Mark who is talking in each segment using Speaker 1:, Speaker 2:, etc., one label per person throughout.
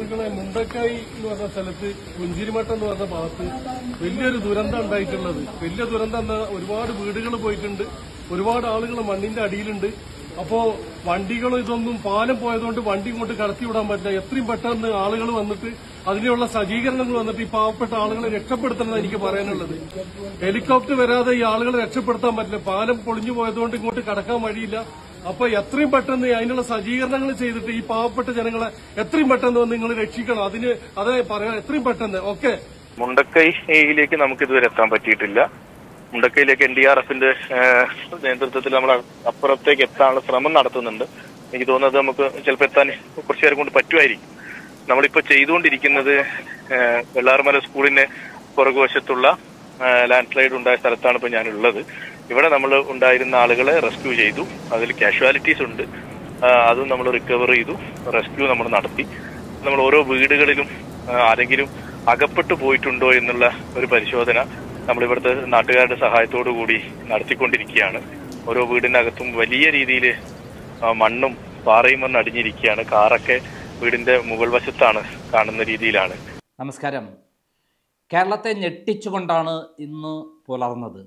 Speaker 1: സുഹൃത്തുക്കളെ, മുണ്ടക്കായി എന്ന് പറഞ്ഞ സ്ഥലത്ത് പുഞ്ചിരിമട്ടം എന്ന് പറഞ്ഞ ഭാഗത്ത് വലിയൊരു ദുരന്തം ഉണ്ടായിട്ടുള്ളത്. വലിയ ദുരന്തം എന്നാ ഒരുപാട് വീടുകൾ പോയിട്ടുണ്ട്, ഒരുപാട് ആളുകൾ മണ്ണിന്റെ അടിയിലുണ്ട്. അപ്പോ വണ്ടികളും ഇതൊന്നും പാലം പോയതുകൊണ്ട് വണ്ടി ഇങ്ങോട്ട് കടത്തിവിടാൻ പറ്റില്ല. എത്രയും പെട്ടെന്ന് ആളുകൾ വന്നിട്ട് അതിനുള്ള സജ്ജീകരണങ്ങൾ വന്നിട്ട് ഈ പാവപ്പെട്ട ആളുകളെ രക്ഷപ്പെടുത്തണമെന്ന് എനിക്ക് പറയാനുള്ളത്. ഹെലികോപ്റ്റർ വരാതെ ഈ ആളുകളെ രക്ഷപ്പെടുത്താൻ പറ്റില്ല. പാലം പൊളിഞ്ഞു പോയതുകൊണ്ട് ഇങ്ങോട്ട് കടക്കാൻ വഴിയില്ല. അപ്പൊ എത്രയും പെട്ടെന്ന് അതിനുള്ള സജ്ജീകരണങ്ങൾ ചെയ്തിട്ട് ഈ പാവപ്പെട്ട ജനങ്ങളെ എത്രയും പെട്ടെന്ന് വന്ന് നിങ്ങൾ രക്ഷിക്കണം. അതേ പറയാം, എത്രയും പെട്ടെന്ന്. ഓക്കെ.
Speaker 2: മുണ്ടക്കൈയിലേക്ക് നമുക്ക് ഇതുവരെ എത്താൻ പറ്റിയിട്ടില്ല. മുണ്ടക്കൈയിലേക്ക് NDRFന്റെ നേതൃത്വത്തിൽ നമ്മൾ അപ്പുറത്തേക്ക് എത്താനുള്ള ശ്രമം നടത്തുന്നുണ്ട്. എനിക്ക് തോന്നുന്നത് നമുക്ക് ചിലപ്പോൾ എത്താൻ കുറച്ചു നേരം കൊണ്ട് പറ്റുമായിരിക്കും. നമ്മളിപ്പോ ചെയ്തുകൊണ്ടിരിക്കുന്നത് വെള്ളാർമല സ്കൂളിന്റെ പുറകുവശത്തുള്ള ലാൻഡ് സ്ലൈഡ് ഉണ്ടായ സ്ഥലത്താണ് ഇപ്പൊ ഞാനുള്ളത്. ഇവിടെ നമ്മൾ ഉണ്ടായിരുന്ന ആളുകളെ റെസ്ക്യൂ ചെയ്തു. അതിൽ കാഷ്വാലിറ്റീസ് ഉണ്ട്, അതും നമ്മൾ റിക്കവർ ചെയ്തു. റെസ്ക്യൂ നമ്മൾ നടത്തി. നമ്മൾ ഓരോ വീടുകളിലും ആരെങ്കിലും അകപ്പെട്ടു പോയിട്ടുണ്ടോ എന്നുള്ള ഒരു പരിശോധന നമ്മളിവിടുത്തെ നാട്ടുകാരുടെ സഹായത്തോടു കൂടി നടത്തിക്കൊണ്ടിരിക്കുകയാണ്. ഓരോ വീടിനകത്തും വലിയ രീതിയിൽ മണ്ണും പാറയും വന്ന് അടിഞ്ഞിരിക്കുകയാണ്. കാറൊക്കെ വീടിന്റെ മുകൾ വശത്താണ് കാണുന്ന രീതിയിലാണ്.
Speaker 3: നമസ്കാരം. കേരളത്തെ ഞെട്ടിച്ചുകൊണ്ടാണ് ഇന്ന് പുലർന്നത്.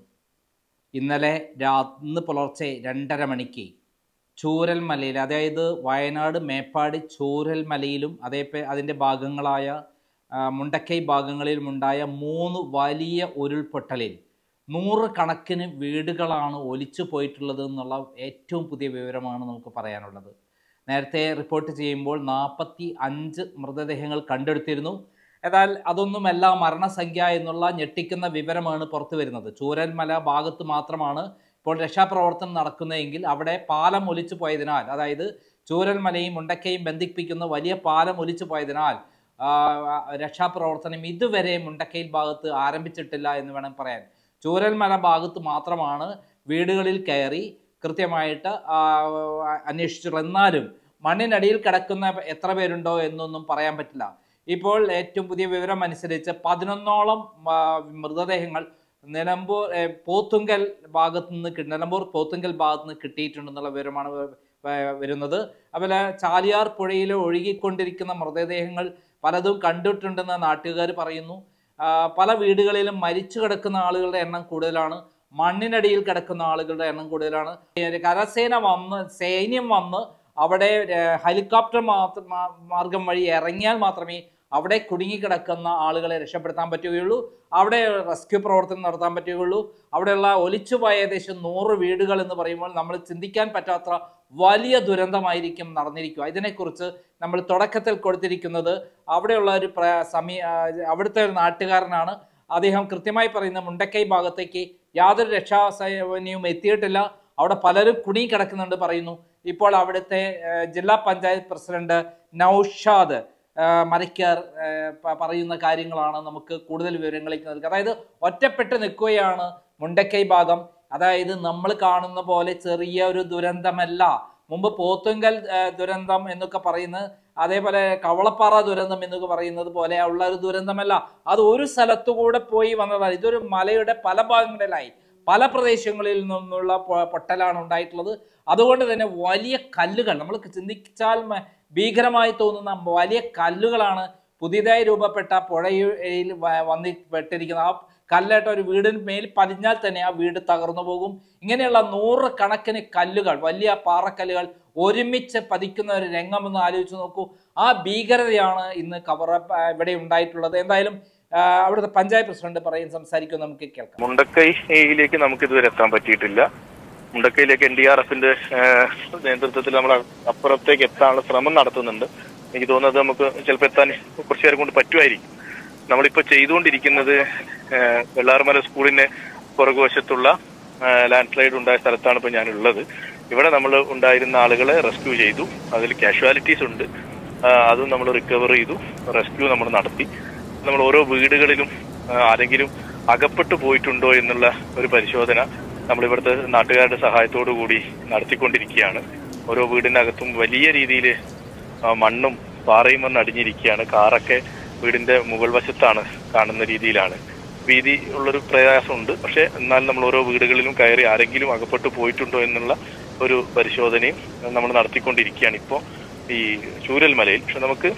Speaker 3: ഇന്ന് പുലർച്ചെ 2:30 മണിക്ക് ചൂരൽമലയിൽ, അതായത് വയനാട് മേപ്പാടി ചൂരൽമലയിലും അതിൻ്റെ ഭാഗങ്ങളായ മുണ്ടക്കൈ ഭാഗങ്ങളിലുമുണ്ടായ 3 വലിയ ഉരുൾപൊട്ടലിൽ 100 കണക്കിന് വീടുകളാണ് ഒലിച്ചു പോയിട്ടുള്ളത് എന്നുള്ള ഏറ്റവും പുതിയ വിവരമാണ് നമുക്ക് പറയാനുള്ളത്. നേരത്തെ റിപ്പോർട്ട് ചെയ്യുമ്പോൾ 45 മൃതദേഹങ്ങൾ കണ്ടെടുത്തിരുന്നു. എന്നാൽ അതൊന്നുമല്ല മരണസംഖ്യ എന്നുള്ള ഞെട്ടിക്കുന്ന വിവരമാണ് പുറത്തു വരുന്നത്. ചൂരൽമല ഭാഗത്ത് മാത്രമാണ് ഇപ്പോൾ രക്ഷാപ്രവർത്തനം നടക്കുന്നതെങ്കിൽ അവിടെ പാലം ഒലിച്ചു പോയതിനാൽ, അതായത് ചൂരൽമലയും മുണ്ടക്കയും ബന്ധിപ്പിക്കുന്ന വലിയ പാലം ഒലിച്ചു പോയതിനാൽ രക്ഷാപ്രവർത്തനം ഇതുവരെ മുണ്ടക്കൈ ഭാഗത്ത് ആരംഭിച്ചിട്ടില്ല എന്ന് വേണം പറയാൻ. ചൂരൽമല ഭാഗത്ത് മാത്രമാണ് വീടുകളിൽ കയറി കൃത്യമായിട്ട് അന്വേഷിച്ചിട്ടുള്ളത്. എന്നാലും മണ്ണിനടിയിൽ കിടക്കുന്ന എത്ര പേരുണ്ടോ എന്നൊന്നും പറയാൻ പറ്റില്ല. ഇപ്പോൾ ഏറ്റവും പുതിയ വിവരം അനുസരിച്ച് 11ഓളം മൃതദേഹങ്ങൾ നിലമ്പൂർ പോത്തുങ്കൽ ഭാഗത്ത് നിന്ന് കിട്ടിയിട്ടുണ്ടെന്നുള്ള വിവരമാണ് വരുന്നത്. അതുപോലെ ചാലിയാർ പുഴയിൽ ഒഴുകിക്കൊണ്ടിരിക്കുന്ന മൃതദേഹങ്ങൾ പലതും കണ്ടിട്ടുണ്ടെന്ന് നാട്ടുകാർ പറയുന്നു. പല വീടുകളിലും മരിച്ചു കിടക്കുന്ന ആളുകളുടെ എണ്ണം കൂടുതലാണ്, മണ്ണിനടിയിൽ കിടക്കുന്ന ആളുകളുടെ എണ്ണം കൂടുതലാണ്. സൈന്യം വന്ന് അവിടെ ഹെലികോപ്റ്റർ മാർഗം വഴി ഇറങ്ങിയാൽ മാത്രമേ അവിടെ കുടുങ്ങിക്കിടക്കുന്ന ആളുകളെ രക്ഷപ്പെടുത്താൻ പറ്റുകയുള്ളൂ, അവിടെ റെസ്ക്യൂ പ്രവർത്തനം നടത്താൻ പറ്റുകയുള്ളൂ. അവിടെയുള്ള ഒലിച്ചുപോയ ഏകദേശം 100 വീടുകൾ എന്ന് പറയുമ്പോൾ നമ്മൾ ചിന്തിക്കാൻ പറ്റാത്ത വലിയ ദുരന്തമായിരിക്കും നടന്നിരിക്കുക. ഇതിനെക്കുറിച്ച് നമ്മൾ തുടക്കത്തിൽ കൊടുത്തിരിക്കുന്നത് അവിടെയുള്ള അവിടുത്തെ ഒരു നാട്ടുകാരനാണ്. അദ്ദേഹം കൃത്യമായി പറയുന്ന മുണ്ടക്കൈ ഭാഗത്തേക്ക് യാതൊരു രക്ഷാസേനയും എത്തിയിട്ടില്ല, അവിടെ പലരും കുടുങ്ങി കിടക്കുന്നുണ്ട് പറയുന്നു. ഇപ്പോൾ അവിടുത്തെ ജില്ലാ പഞ്ചായത്ത് പ്രസിഡന്റ് നൌഷാദ് മരക്കാർ പറയുന്ന കാര്യങ്ങളാണ് നമുക്ക് കൂടുതൽ വിവരങ്ങളിലേക്ക് നൽകുക. അതായത് ഒറ്റപ്പെട്ട് നിൽക്കുകയാണ് മുണ്ടക്കൈ ഭാഗം. അതായത് നമ്മൾ കാണുന്ന പോലെ ചെറിയ ഒരു ദുരന്തമല്ല. മുമ്പ് പോത്തുങ്കൽ ദുരന്തം എന്നൊക്കെ പറയുന്നത്, അതേപോലെ കവളപ്പാറ ദുരന്തം എന്നൊക്കെ പറയുന്നത് പോലെ ഉള്ള ഒരു ദുരന്തമല്ല. അത് ഒരു സ്ഥലത്തുകൂടെ പോയി വന്നതാണ്. ഇതൊരു മലയുടെ പല ഭാഗങ്ങളിലായി പല പ്രദേശങ്ങളിൽ നിന്നുള്ള പൊട്ടലാണ് ഉണ്ടായിട്ടുള്ളത്. അതുകൊണ്ട് തന്നെ വലിയ കല്ലുകൾ, നമ്മൾ ചിന്തിച്ചാൽ ഭീകരമായി തോന്നുന്ന വലിയ കല്ലുകളാണ് പുതിയതായി രൂപപ്പെട്ട പുഴയിൽ പെട്ടിരിക്കുന്നത്. ആ കല്ലേട്ട ഒരു വീടിന് മേൽ പതിഞ്ഞാൽ തന്നെ ആ വീട് തകർന്നു പോകും. ഇങ്ങനെയുള്ള 100 കണക്കിന് കല്ലുകൾ, വലിയ പാറക്കല്ലുകൾ ഒരുമിച്ച് പതിക്കുന്ന ഒരു രംഗമെന്ന് ആലോചിച്ച് നോക്കൂ. ആ ഭീകരതയാണ് ഇന്ന് ഇവിടെ ഉണ്ടായിട്ടുള്ളത്. എന്തായാലും അവിടുത്തെ പഞ്ചായത്ത് പ്രസിഡന്റ് സംസാരിക്കും, നമുക്ക് കേൾക്കാം.
Speaker 2: മുണ്ടക്കൈയിലേക്ക് നമുക്ക് ഇതുവരെ എത്താൻ പറ്റിയിട്ടില്ല. മുണ്ടക്കൈയിലേക്ക് NDRFന്റെ നേതൃത്വത്തിൽ നമ്മൾ അപ്പുറത്തേക്ക് എത്താനുള്ള ശ്രമം നടത്തുന്നുണ്ട്. എനിക്ക് തോന്നുന്നത് നമുക്ക് ചിലപ്പോൾ എത്താൻ കുറച്ചു നേരം കൊണ്ട് പറ്റുമായിരിക്കും. നമ്മളിപ്പോ ചെയ്തുകൊണ്ടിരിക്കുന്നത് വെള്ളാർമല സ്കൂളിന്റെ പുറകുവശത്തുള്ള ലാൻഡ് സ്ലൈഡ് ഉണ്ടായ സ്ഥലത്താണ് ഇപ്പൊ ഞാനുള്ളത്. ഇവിടെ നമ്മൾ ഉണ്ടായിരുന്ന ആളുകളെ റെസ്ക്യൂ ചെയ്തു. അതിൽ കാഷ്വാലിറ്റീസ് ഉണ്ട്, അതും നമ്മൾ റിക്കവർ ചെയ്തു. റെസ്ക്യൂ നമ്മൾ നടത്തി. നമ്മൾ ഓരോ വീടുകളിലും ആരെങ്കിലും അകപ്പെട്ടു പോയിട്ടുണ്ടോ എന്നുള്ള ഒരു പരിശോധന നമ്മളിവിടുത്തെ നാട്ടുകാരുടെ സഹായത്തോടു കൂടി നടത്തിക്കൊണ്ടിരിക്കുകയാണ്. ഓരോ വീടിനകത്തും വലിയ രീതിയിൽ മണ്ണും പാറയും വന്ന് അടിഞ്ഞിരിക്കുകയാണ്. കാറൊക്കെ വീടിന്റെ മുകൾ വശത്താണ് കാണുന്ന രീതിയിലാണ്. വീതി ഉള്ളൊരു പ്രയാസമുണ്ട്. പക്ഷെ എന്നാൽ നമ്മൾ ഓരോ വീടുകളിലും കയറി ആരെങ്കിലും അകപ്പെട്ടു പോയിട്ടുണ്ടോ എന്നുള്ള ഒരു പരിശോധനയും നമ്മൾ നടത്തിക്കൊണ്ടിരിക്കുകയാണ് ഇപ്പോൾ ഈ ചൂരൽമലയിൽ. പക്ഷെ നമുക്ക്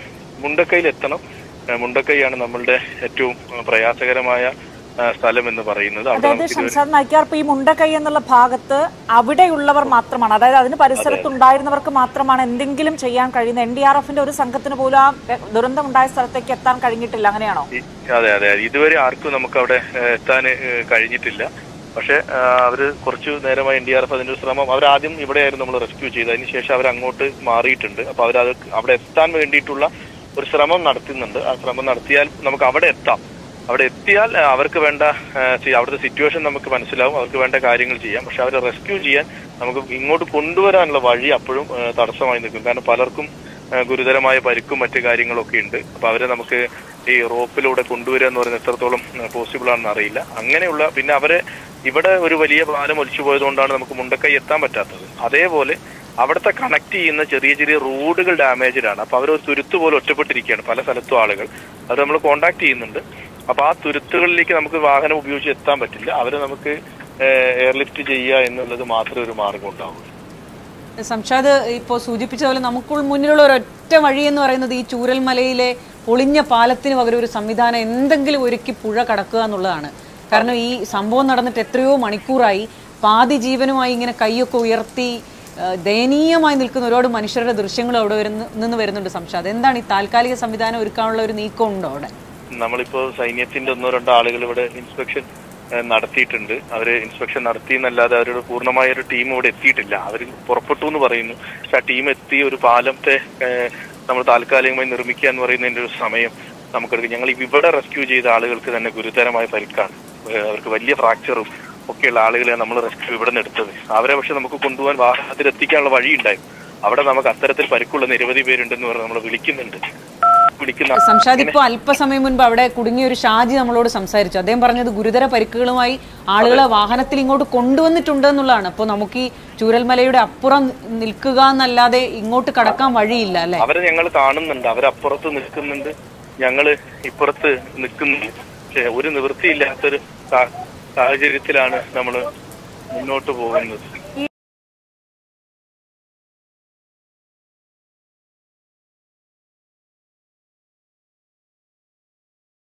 Speaker 2: മുണ്ടക്കയിൽ എത്തണം. മുണ്ടക്കൈയാണ് നമ്മളുടെ ഏറ്റവും പ്രയാസകരമായ സ്ഥലം എന്ന് പറയുന്നത്.
Speaker 4: അതായത് ഷംസാദ് നായിക്കാർ, ഈ മുണ്ടക്കൈ എന്നുള്ള ഭാഗത്ത് അവിടെയുള്ളവർ മാത്രമാണ്, അതായത് അതിന് പരിസരത്തുണ്ടായിരുന്നവർക്ക് മാത്രമാണ് എന്തെങ്കിലും ചെയ്യാൻ കഴിയുന്നത്. NDRFന്റെ ഒരു സംഘത്തിന് പോലും ആ ദുരന്തം ഉണ്ടായ സ്ഥലത്തേക്ക് എത്താൻ കഴിഞ്ഞിട്ടില്ല, അങ്ങനെയാണോ?
Speaker 2: അതെ അതെ, ഇതുവരെ ആർക്കും നമുക്ക് അവിടെ എത്താൻ കഴിഞ്ഞിട്ടില്ല. പക്ഷെ അവര് കുറച്ചു നേരമായി NDRF അതിന്റെ ശ്രമം, അവരാദ്യം ഇവിടെയായിരുന്നു നമ്മൾ റെസ്ക്യൂ ചെയ്തത്, അതിനുശേഷം അവർ അങ്ങോട്ട് മാറിയിട്ടുണ്ട്. അപ്പൊ അവരത് അവിടെ എത്താൻ വേണ്ടിയിട്ടുള്ള ഒരു ശ്രമം നടത്തുന്നുണ്ട്. ആ ശ്രമം നടത്തിയാൽ നമുക്ക് അവിടെ എത്താം. അവിടെ എത്തിയാൽ അവർക്ക് വേണ്ട അവിടുത്തെ സിറ്റുവേഷൻ നമുക്ക് മനസ്സിലാവും, അവർക്ക് വേണ്ട കാര്യങ്ങൾ ചെയ്യാം. പക്ഷെ അവരെ റെസ്ക്യൂ ചെയ്യാൻ നമുക്ക് ഇങ്ങോട്ട് കൊണ്ടുവരാനുള്ള വഴി അപ്പോഴും തടസ്സമായി നിൽക്കും. കാരണം പലർക്കും ഗുരുതരമായ പരിക്കും മറ്റു കാര്യങ്ങളൊക്കെ ഉണ്ട്. അപ്പൊ അവരെ നമുക്ക് ഈ റോപ്പിലൂടെ കൊണ്ടുവരിക എന്ന് പറയുന്നത് എത്രത്തോളം പോസിബിൾ ആണെന്ന് അറിയില്ല. അങ്ങനെയുള്ള പിന്നെ അവരെ ഇവിടെ ഒരു വലിയ പാലം ഒലിച്ചു പോയതുകൊണ്ടാണ് നമുക്ക് മുണ്ടക്കൈ എത്താൻ പറ്റാത്തത്. അതേപോലെ അവിടുത്തെ കണക്ട് ചെയ്യുന്ന ചെറിയ ചെറിയ റോഡുകൾ ഡാമേജ്ഡ് ആണ്. അപ്പൊ അവർ തുരുത്ത് പോലെ ഒറ്റപ്പെട്ടിരിക്കുകയാണ് പല സ്ഥലത്തും ആളുകൾ. അത് നമ്മൾ കോണ്ടാക്ട് ചെയ്യുന്നുണ്ട്. അപ്പൊ ആ തുരുത്തുകളിലേക്ക് നമുക്ക് വാഹനം ഉപയോഗിച്ച് എത്താൻ പറ്റില്ല. അവരെ നമുക്ക് എയർലിഫ്റ്റ് ചെയ്യുക എന്നുള്ളത് മാത്രമേ ഒരു മാർഗം ഉണ്ടാവുള്ളൂ.
Speaker 5: സംഷാദ് ഇപ്പോൾ സൂചിപ്പിച്ച പോലെ നമുക്ക് മുന്നിലുള്ള ഒരൊറ്റ വഴി എന്ന് പറയുന്നത് ഈ ചൂരൽമലയിലെ പൊളിഞ്ഞ പാലത്തിന് പകരം ഒരു സംവിധാനം എന്തെങ്കിലും ഒരുക്കി പുഴ കടക്കുക എന്നുള്ളതാണ്. കാരണം ഈ സംഭവം നടന്നിട്ട് എത്രയോ മണിക്കൂറായി. പാതി ജീവനുമായി ഇങ്ങനെ കൈയൊക്കെ ഉയർത്തി ദയനീയമായി നിൽക്കുന്ന ഒരുപാട് മനുഷ്യരുടെ ദൃശ്യങ്ങൾ അവിടെ നിന്ന് വരുന്നുണ്ട്. സംഷാദ്, എന്താണ് ഈ താൽക്കാലിക സംവിധാനം ഒരുക്കാനുള്ള ഒരു നീക്കം ഉണ്ടോ അവിടെ?
Speaker 2: നമ്മളിപ്പോ സൈന്യത്തിന്റെ 1-2 ആളുകൾ ഇവിടെ ഇൻസ്പെക്ഷൻ നടത്തിയിട്ടുണ്ട്. അവര് ഇൻസ്പെക്ഷൻ നടത്തി എന്നല്ലാതെ അവരുടെ പൂർണ്ണമായ ഒരു ടീം ഇവിടെ എത്തിയിട്ടില്ല. അവർ പുറപ്പെട്ടു എന്ന് പറയുന്നു. പക്ഷെ ആ ടീം എത്തി ഒരു പാലത്തെ നമ്മൾ താൽക്കാലികമായി നിർമ്മിക്കുക എന്ന് പറയുന്നതിന്റെ ഒരു സമയം നമുക്കെടുക്കും. ഞങ്ങൾ ഇവിടെ റെസ്ക്യൂ ചെയ്ത ആളുകൾക്ക് തന്നെ ഗുരുതരമായ പരിക്കാണ്. അവർക്ക് വലിയ ഫ്രാക്ചറും ഒക്കെയുള്ള ആളുകളെ നമ്മൾ റെസ്ക്യൂ ഇവിടെ നിന്ന് എടുത്തത്. അവരെ പക്ഷെ നമുക്ക് കൊണ്ടുപോകാൻ വാഹനത്തിൽ എത്തിക്കാനുള്ള വഴി ഉണ്ടായിരുന്നു. അവിടെ നമുക്ക് അത്തരത്തിൽ പരിക്കുള്ള നിരവധി പേരുണ്ടെന്ന് പറഞ്ഞ് നമ്മൾ വിളിക്കുന്നുണ്ട്.
Speaker 5: സംഷാദ്, ഇപ്പോൾ അല്പസമയം മുൻപ് അവിടെ കുടുങ്ങിയ ഒരു ഷാജി നമ്മളോട് സംസാരിച്ചു. അദ്ദേഹം പറഞ്ഞത് ഗുരുതര പരിക്കുകളുമായി ആളുകളെ വാഹനത്തിൽ ഇങ്ങോട്ട് കൊണ്ടുവന്നിട്ടുണ്ട് എന്നുള്ളതാണ്. അപ്പോൾ നമുക്ക് ഈ ചൂരൽമലയുടെ അപ്പുറം നിൽക്കുക എന്നല്ലാതെ ഇങ്ങോട്ട് കടക്കാൻ വഴിയില്ല അല്ലെ?
Speaker 2: അവരെ ഞങ്ങൾ കാണുന്നുണ്ട്, അവരപ്പുറത്ത് നിൽക്കുന്നുണ്ട്, ഞങ്ങള് ഇപ്പുറത്ത് നിൽക്കുന്നുണ്ട്. പക്ഷെ ഒരു നിവൃത്തിയില്ലാത്തൊരു സാഹചര്യത്തിലാണ് നമ്മൾ മുന്നോട്ട് പോകുന്നത്.